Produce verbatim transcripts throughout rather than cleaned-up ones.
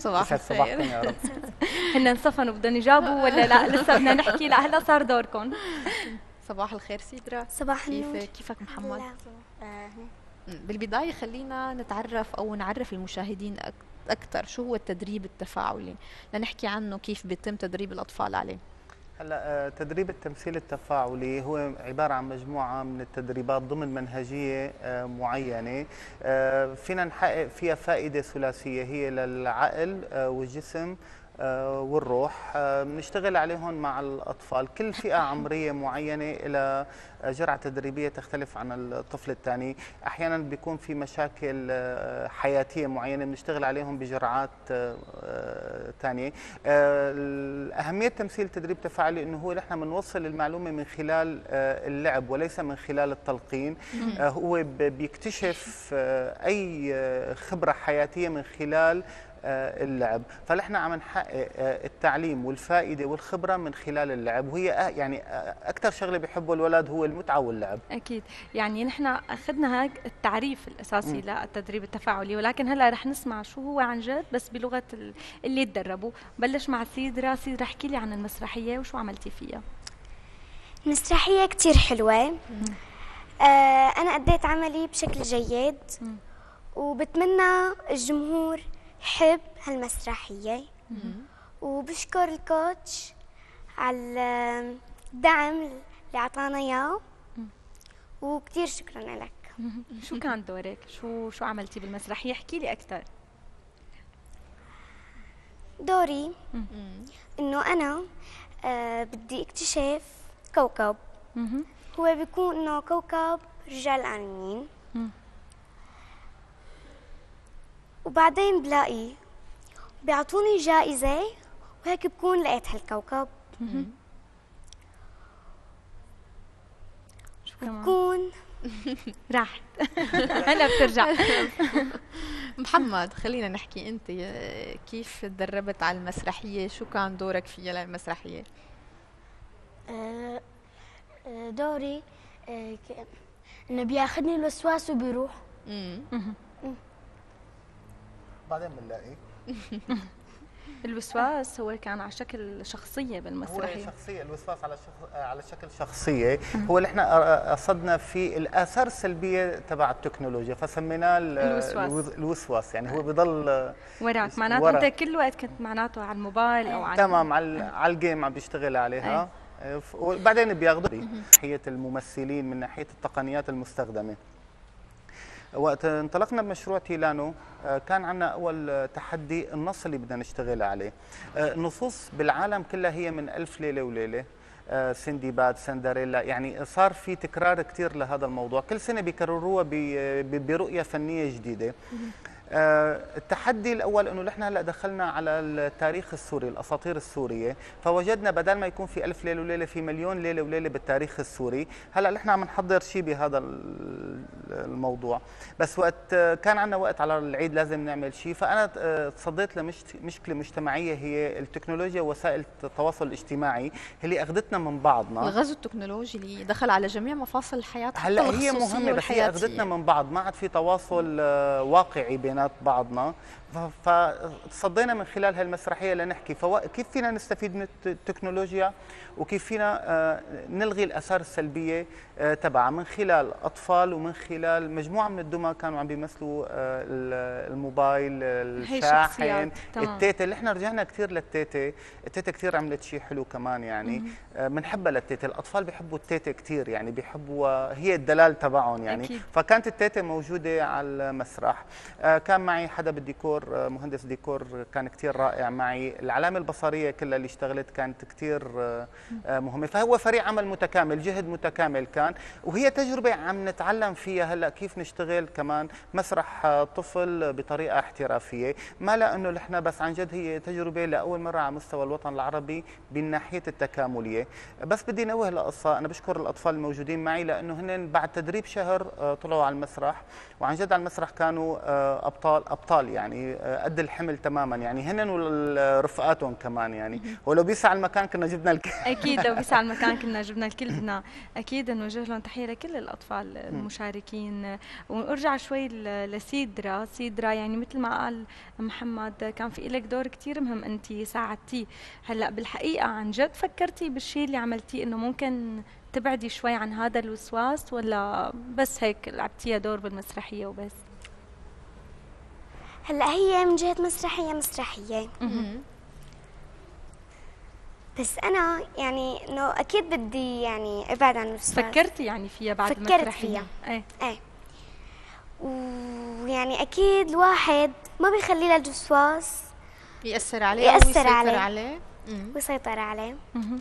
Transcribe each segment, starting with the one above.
صباح يسعد صباحكم الخير. يا رب. هن انصفنوا بدهم يجاوبوا ولا لا؟ لسه بدنا نحكي. لا هلا صار دوركم. صباح الخير سيدرا. صباح النور. كيفك كيفك محمد؟ هلا. آه. مم. بالبداية خلينا نتعرف أو نعرف المشاهدين أك- أكثر شو هو التدريب التفاعلي، لنحكي عنه كيف بيتم تدريب الأطفال عليه. هلا آه، تدريب التمثيل التفاعلي هو عباره عن مجموعه من التدريبات ضمن منهجيه آه، معينه آه، فينا نحقق فيها فائده ثلاثيه، هي للعقل آه، والجسم آه، والروح. آه، بنشتغل عليهم مع الاطفال، كل فئه عمريه معينه الى جرعه تدريبيه تختلف عن الطفل الثاني. احيانا بيكون في مشاكل آه، حياتيه معينه بنشتغل عليهم بجرعات ثانيه. اهميه تمثيل تدريب تفاعلي انه هو نحن بنوصل المعلومه من خلال آه، اللعب وليس من خلال التلقين. آه، هو ب- بيكتشف آه، اي آه، خبره حياتيه من خلال آه، اللعب، فنحن عم نحقق آه، التعليم والفائده والخبره من خلال اللعب، وهي آه، يعني آه، اكثر شغله بيحبه الولد هو المتعه واللعب. اكيد. يعني نحن اخذنا هيك التعريف الاساسي للتدريب التفاعلي، ولكن هلا رح نسمع شو هو عن جد بس بلغه ال- اللي تدربوا. بلش مع سيدرا. سيدرا احكي لي عن المسرحيه وشو عملتي فيها. المسرحية كتير حلوة. آه أنا أديت عملي بشكل جيد، وبتمنى الجمهور يحب هالمسرحية. وبشكر الكوتش على الدعم اللي أعطانا إياه، وكتير شكرا لك. شو كان دورك؟ شو شو عملتي بالمسرحيه؟ احكي لي اكثر. دوري إنه أنا آه بدي اكتشف كوكب. مهم. هو بيكون إنه كوكب رجال آمنين، وبعدين بلاقي بيعطوني جائزة، وهيك بكون لقيت هالكوكب. شو كمان؟ بكون راحت. هلا بترجع. محمد خلينا نحكي أنت آه، كيف تدربت على المسرحية، شو كان دورك فيها للمسرحية؟ آه، آه، دوري آه، ك- انه بياخذني الوسواس وبيروح. مم. بعدين بنلاقي الوسواس هو كان على شكل شخصيه هو بالمسرحيه. شخصية الوسواس على شخ... على شكل شخصية، هو اللي احنا قصدنا في الآثار السلبية تبع التكنولوجيا فسميناه ال- الوسواس. الوز- الوسواس، يعني هو بضل وراك معناته ورا. انت كل وقت كنت معناته على الموبايل او على تمام على على الجيم عم بيشتغل عليها. ف- وبعدين بياخذوا من ناحية الممثلين من ناحية التقنيات المستخدمة. وقت انطلقنا بمشروع تيلانو آه، كان عندنا اول تحدي النص اللي بدنا نشتغل عليه. آه، النصوص بالعالم كلها هي من ألف ليله وليله، آه، سندباد، سندريلا، يعني صار في تكرار كثير لهذا الموضوع، كل سنه بيكرروها ب- ب- برؤيه فنيه جديده. آه، التحدي الاول انه نحن هلا دخلنا على التاريخ السوري، الاساطير السوريه، فوجدنا بدل ما يكون في ألف ليله وليله في مليون ليله وليله بالتاريخ السوري. هلا نحن عم نحضر شيء بهذا ال- الموضوع، بس وقت آه، كان عندنا وقت على العيد لازم نعمل شيء، فانا آه، تصديت لمشكله مجتمعيه هي التكنولوجيا ووسائل التواصل الاجتماعي اللي اخذتنا من بعضنا. الغزو التكنولوجي اللي دخل على جميع مفاصل الحياة، حتى هلا هي الخصوصية مهمه، بس هي والحياتية. اخذتنا من بعض، ما عاد في تواصل آه، واقعي بينات بعضنا. ف- فتصدينا من خلال هالمسرحيه لنحكي فوا- كيف فينا نستفيد من الت- التكنولوجيا، وكيف فينا آه، نلغي الاثار السلبيه آه، تبعها من خلال اطفال ومن خلال مجموعه من الدمى كانوا عم بيمثلوا آه، ال- الموبايل، هي الشاحن، شخصيات. تمام. التيتا اللي احنا رجعنا كثير للتيتا. التيتا كثير عملت شيء حلو كمان، يعني آه، بنحبها للتيتا، الاطفال بيحبوا التيتا كثير، يعني بيحبوا، هي الدلال تبعهم يعني. أكيد. فكانت التيتا موجوده على المسرح. آه، كان معي حدا بالديكور، آه، مهندس ديكور كان كثير رائع معي. العلامه البصريه كلها اللي اشتغلت كانت كثير آه، آه، مهمه، فهو فريق عمل متكامل، جهد متكامل كان، وهي تجربه عم نتعلم فيها هلا كيف نشتغل كمان مسرح آه، طفل بطريقه احترافيه، ما لانه نحن بس عن جد هي تجربه لاول مره على مستوى الوطن العربي من ناحيه التكامليه. بس بدي نوه لقصه، انا بشكر الاطفال الموجودين معي لانه هن بعد تدريب شهر آه، طلعوا على المسرح، وعن جد على المسرح كانوا آه، ابطال ابطال ابطال يعني قد الحمل تماما يعني هن ورفقاتهم كمان يعني ولو بيسع المكان كنا جبنا الكل. اكيد لو بيسع المكان كنا جبنا الكل. بدنا اكيد نوجه لهم تحيه لكل الاطفال المشاركين. ونرجع شوي لسيدرا. سيدرا يعني مثل ما قال محمد كان في لك دور كثير مهم، انت ساعدتيه. هلا بالحقيقه عن جد فكرتي بالشيء اللي عملتيه انه ممكن تبعدي شوي عن هذا الوسواس، ولا بس هيك لعبتيها دور بالمسرحيه وبس؟ هلا هي من جهه مسرحيه مسرحيه بس انا يعني انه اكيد بدي يعني ابعد عن الوسواس. فكرتي يعني فيها بعد فكرت المسرحيه؟ فيها ايه ايه. ويعني اكيد الواحد ما بيخلي له الوسواس يأثر عليه يأثر أو عليه, عليه. ويسيطر عليه.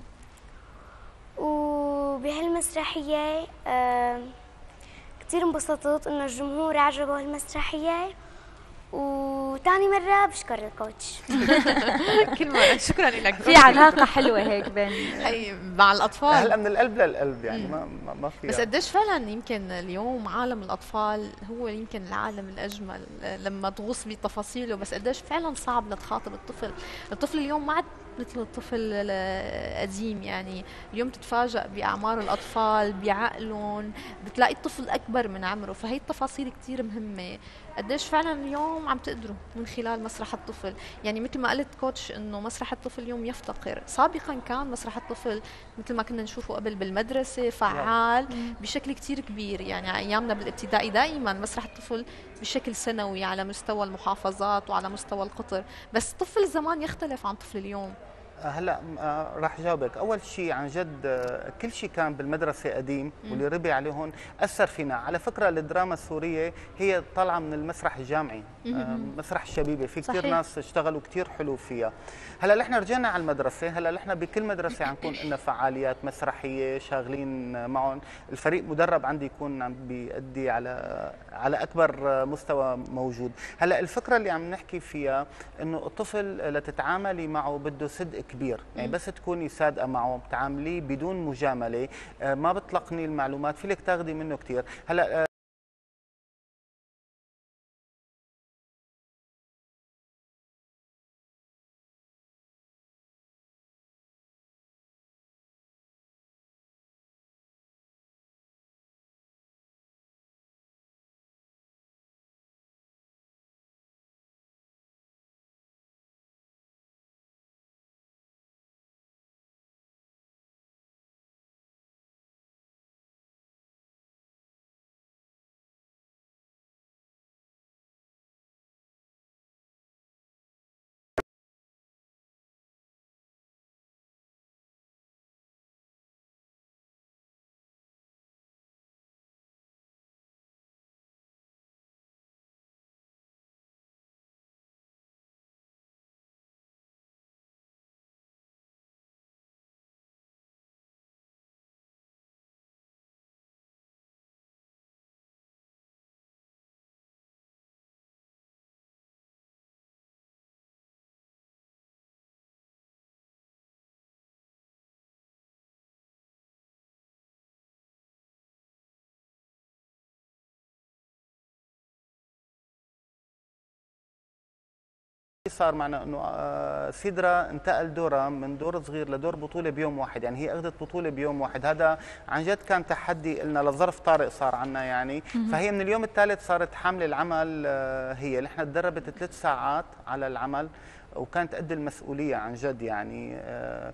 وبهالمسرحيه آه كثير انبسطت انه الجمهور عجبه المسرحيه. وثاني مرة بشكر الكوتش. كل مرة شكرا لك. في علاقة حلوة هيك بين هي مع الأطفال. هلا من القلب للقلب يعني ما ما في. بس قديش فعلا يمكن اليوم عالم الأطفال هو يمكن العالم الأجمل لما تغوص بتفاصيله، بس قديش فعلا صعب لتخاطب الطفل. الطفل اليوم ما عاد مثل الطفل القديم يعني. اليوم تتفاجأ بأعمار الأطفال بعقلهم، بتلاقي الطفل أكبر من عمره، فهي التفاصيل كتير مهمة. قديش فعلا اليوم عم تقدروا من خلال مسرح الطفل. يعني مثل ما قلت كوتش انه مسرح الطفل اليوم يفتقر. سابقا كان مسرح الطفل مثل ما كنا نشوفه قبل بالمدرسة فعال بشكل كتير كبير. يعني ايامنا بالابتدائي دائما مسرح الطفل بشكل سنوي على مستوى المحافظات وعلى مستوى القطر، بس طفل زمان يختلف عن طفل اليوم. هلا راح جاوبك. اول شيء عن جد كل شيء كان بالمدرسه قديم واللي ربي عليه هون اثر فينا. على فكره الدراما السوريه هي طالعه من المسرح الجامعي، مسرح الشبيبه، في كثير ناس اشتغلوا كثير حلو فيها. هلا نحن رجعنا على المدرسه، هلا نحن بكل مدرسه عم نكون لنا فعاليات مسرحيه شاغلين معهم. الفريق مدرب عندي يكون عم بيأدي على على اكبر مستوى موجود. هلا الفكره اللي عم نحكي فيها انه الطفل لتتعاملي معه بده صدق كبير، يعني بس تكوني صادقه معه، بتعامليه بدون مجامله، ما بتلقني المعلومات، في لك تاخذي منه كثير. هلا صار معنا انه سيدرا انتقل دورها من دور صغير لدور بطوله بيوم واحد، يعني هي اخذت بطوله بيوم واحد. هذا عن جد كان تحدي لنا لظرف طارئ صار عنا يعني. فهي من اليوم الثالث صارت حامله العمل. هي نحن تدربت ثلاث ساعات على العمل وكانت قد المسؤوليه عن جد يعني.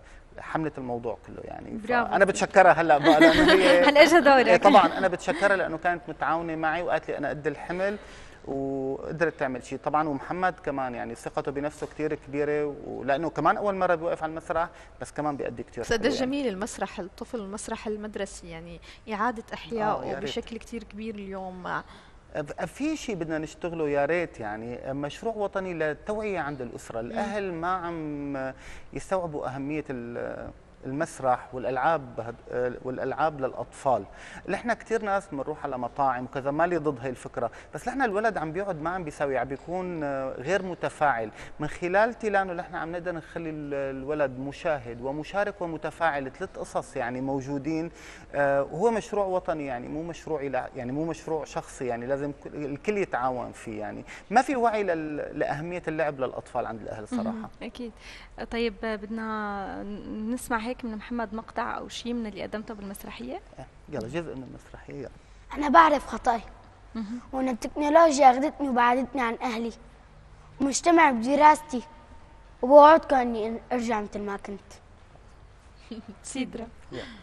حملت الموضوع كله يعني. انا بتشكرها هلا بقى لانه هي هلا اجى دورك. طبعا انا بتشكرها لانه كانت متعاونه معي وقالت لي انا قد الحمل وقدرت تعمل شيء طبعا. ومحمد كمان يعني ثقته بنفسه كثير كبيره، ولانه كمان اول مره بيوقف على المسرح بس كمان بيأدي كثير. بس قديش جميل يعني المسرح الطفل والمسرح المدرسي يعني اعاده احيائه آه بشكل كثير كبير اليوم. في شيء بدنا نشتغله يا ريت يعني، مشروع وطني للتوعيه عند الاسره. الاهل ما عم يستوعبوا اهميه المسرح والالعاب والالعاب للاطفال. نحن كثير ناس بنروح على مطاعم وكذا، مالي ضد هي الفكره، بس نحن الولد عم بيقعد ما عم بيساوي، عم بيكون غير متفاعل. من خلال تيلانو نحن عم نقدر نخلي الولد مشاهد ومشارك ومتفاعل، ثلاث قصص يعني موجودين. وهو مشروع وطني، يعني مو مشروع يعني مو مشروع شخصي، يعني لازم الكل يتعاون فيه. يعني ما في وعي لاهميه اللعب للاطفال عند الاهل صراحه. اكيد. طيب بدنا نسمع هيك من محمد مقطع او شيء من اللي قدمته بالمسرحيه. يلا جزء من المسرحيه. يلا. انا بعرف خطأي، وان التكنولوجيا اخذتني وبعدتني عن اهلي، ومجتمع بدراستي، وبوعدكم اني ارجع مثل ما كنت. سيدرا.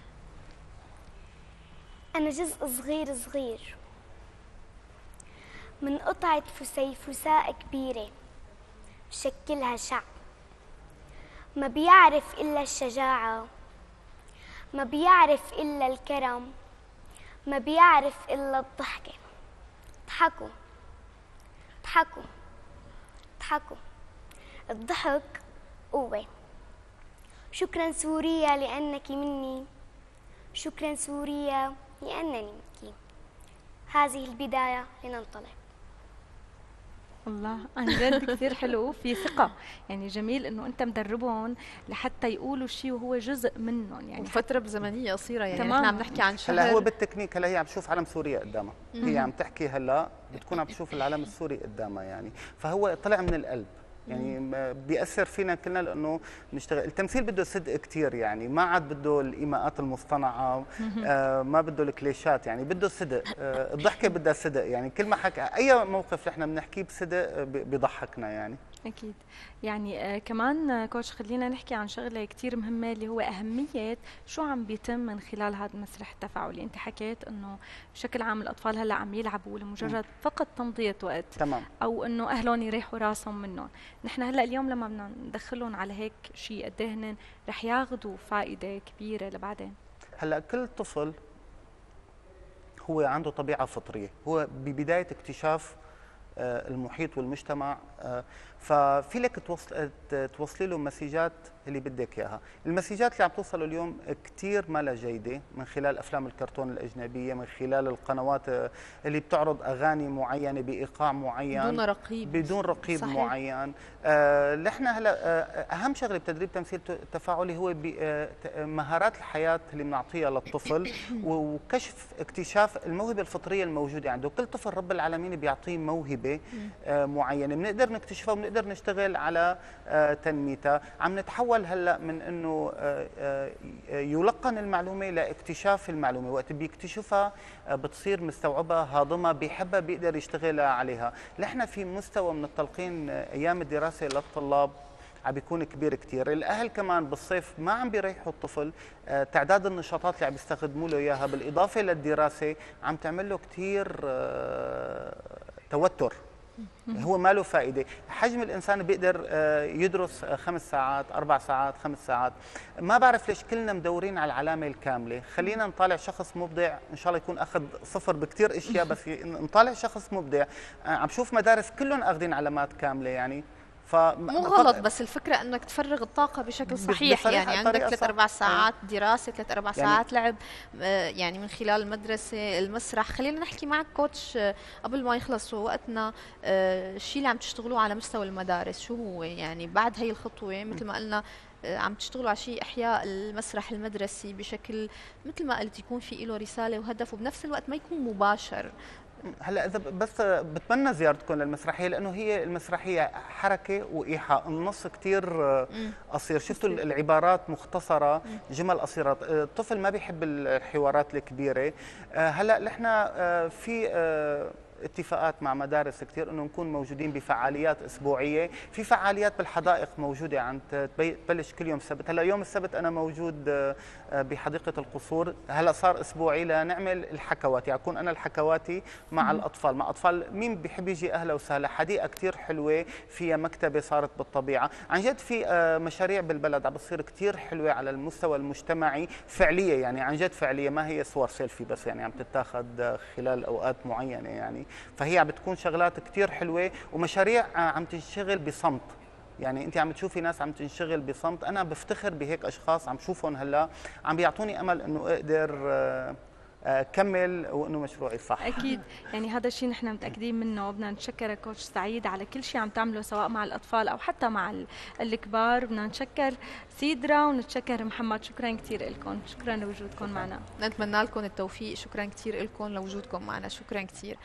أنا جزء صغير صغير من قطعة فسيفساء كبيرة بشكلها شعب، ما بيعرف إلا الشجاعة، ما بيعرف إلا الكرم، ما بيعرف إلا الضحكة. اضحكوا اضحكوا اضحكوا، الضحك قوة. شكرا سوريا لأنك مني، شكرا سوريا لأنني منك. هذه البداية لننطلق. الله، عن جد كثير حلو، في ثقة، يعني جميل انه انت مدربهم لحتى يقولوا شيء وهو جزء منهم، يعني فترة بزمنية قصيرة. يعني تمام. احنا عم نحكي عن شهر. هلا هو بالتكنيك، هلا هي عم تشوف علم سوريا قدامها، هي عم تحكي هلا بتكون عم تشوف العلم السوري قدامها، يعني فهو طلع من القلب، يعني بيأثر فينا كلنا لانه نشتغل. التمثيل بده صدق كثير، يعني ما عاد بده الايماءات المصطنعه، آه ما بده الكليشات، يعني بده صدق. آه الضحكه بدها صدق، يعني كل ما حكى اي موقف نحن بنحكيه بصدق بيضحكنا يعني. أكيد. يعني آه كمان آه كوتش خلينا نحكي عن شغلة كتير مهمة اللي هو أهمية شو عم بيتم من خلال هذا المسرح التفاعلي. أنت حكيت أنه بشكل عام الأطفال هلأ عم يلعبوا لمجرد فقط تمضية وقت، تمام، أو أنه أهلهم يريحوا راسهم منهم. نحن هلأ اليوم لما بدنا ندخلهم على هيك شيء، قد ايه هن رح ياخذوا فائدة كبيرة لبعدين؟ هلا كل طفل هو عنده طبيعة فطرية، هو ببداية اكتشاف المحيط والمجتمع، ففي لك توصل توصلي له مسيجات اللي بدك اياها. المسيجات اللي عم توصل اليوم كثير ما لها جيده، من خلال افلام الكرتون الاجنبيه، من خلال القنوات اللي بتعرض اغاني معينه بايقاع معين بدون رقيب بدون رقيب صحيح. معين. آه نحن هلا آه اهم شغله بتدريب تمثيل تفاعلي هو آه مهارات الحياه اللي بنعطيها للطفل وكشف اكتشاف الموهبه الفطريه الموجوده عنده. كل طفل رب العالمين بيعطيه موهبه آه معينه، بنقدر نكتشفها وبنقدر نشتغل على آه تنميتها. عم نتحول هلا من انه يلقن المعلومه لاكتشاف المعلومه، وقت بيكتشفها بتصير مستوعبها، هاضمها، بيحبها، بيقدر يشتغل عليها. نحن في مستوى من التلقين ايام الدراسه للطلاب عم بيكون كبير كثير. الاهل كمان بالصيف ما عم بيريحوا الطفل، تعداد النشاطات اللي عم بيستخدموا له اياها بالاضافه للدراسه عم تعمل له كثير توتر، هو ما له فائده. حجم الانسان بيقدر يدرس خمس ساعات، اربع ساعات، خمس ساعات. ما بعرف ليش كلنا مدورين على العلامه الكامله. خلينا نطالع شخص مبدع، ان شاء الله يكون اخذ صفر بكثير اشياء، بس نطالع شخص مبدع. عم شوف مدارس كلهم اخذين علامات كامله، يعني مو غلط، بس الفكره انك تفرغ الطاقه بشكل صحيح. يعني عندك ثلاث اربع ساعات دراسه، ثلاث اربع ساعات يعني لعب، يعني من خلال المدرسه، المسرح. خلينا نحكي معك كوتش قبل ما يخلص وقتنا، الشيء اللي عم تشتغلوه على مستوى المدارس شو هو؟ يعني بعد هي الخطوه مثل ما قلنا عم تشتغلوا على شيء احياء المسرح المدرسي بشكل مثل ما قلت يكون في له رساله وهدف، وبنفس الوقت ما يكون مباشر. هلا اذا بس بتمنى زيارتكم للمسرحيه، لانه هي المسرحيه حركه وايحاء، النص كثير قصير، شفتوا العبارات مختصره، جمل قصيره، الطفل ما بيحب الحوارات الكبيره. هلا نحن في اتفاقات مع مدارس كثير انه نكون موجودين بفعاليات اسبوعيه، في فعاليات بالحدائق موجوده عند تبلش كل يوم السبت. هلا يوم السبت انا موجود بحديقه القصور، هلا صار اسبوعي لنعمل الحكواتي، يعني اكون انا الحكواتي مع الاطفال، مع اطفال مين بيحب يجي اهلا وسهلا. حديقه كثير حلوه فيها مكتبه صارت بالطبيعه، عن جد في مشاريع بالبلد عم بتصير كثير حلوه على المستوى المجتمعي، فعليه يعني عن جد فعليه، ما هي صور سيلفي بس، يعني عم تتاخذ خلال اوقات معينه، يعني فهي عم بتكون شغلات كثير حلوه ومشاريع عم تنشغل بصمت. يعني انت عم تشوفي ناس عم تنشغل بصمت، انا بفتخر بهيك اشخاص عم شوفهم هلا عم بيعطوني امل انه اقدر كمل وانه مشروعي صح. اكيد، يعني هذا الشيء نحن متاكدين منه. بدنا نتشكر كوتش سعيد على كل شيء عم تعمله سواء مع الاطفال او حتى مع الكبار. بدنا نتشكر سيدرا ونتشكر محمد، شكرا كثير لكم، شكرا لوجودكم معنا. نتمنى لكم التوفيق، شكرا كثير لكم لوجودكم معنا، شكرا كثير.